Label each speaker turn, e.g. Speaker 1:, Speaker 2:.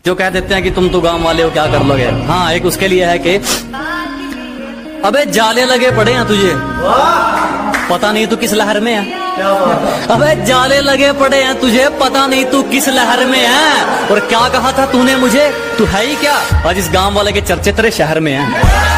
Speaker 1: जो कह देते हैं कि तुम तो गांव वाले हो क्या कर लोगे। हाँ, एक उसके लिए है कि अबे जाले लगे पड़े हैं तुझे, पता नहीं तू किस लहर में है। अबे जाले लगे पड़े हैं तुझे, पता नहीं तू किस लहर में है। और क्या कहा था तूने मुझे, तू है ही क्या। आज इस गांव वाले के चर्चे तेरे शहर में है।